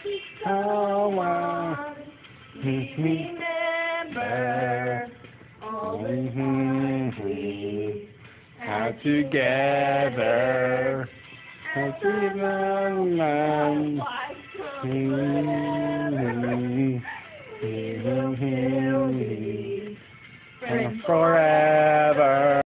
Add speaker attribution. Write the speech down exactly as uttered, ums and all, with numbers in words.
Speaker 1: How I remember only we are together. Happy long, long.